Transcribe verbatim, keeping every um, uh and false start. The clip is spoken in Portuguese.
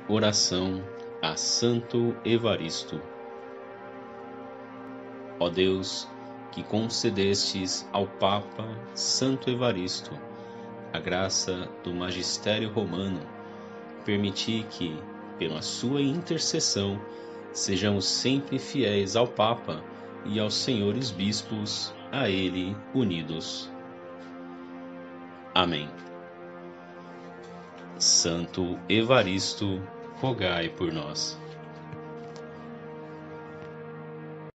Oração a Santo Evaristo. Ó Deus, que concedestes ao Papa Santo Evaristo a graça do magistério romano, permiti que, pela sua intercessão, sejamos sempre fiéis ao Papa e aos senhores bispos, a ele unidos. Amém. Santo Evaristo, rogai por nós.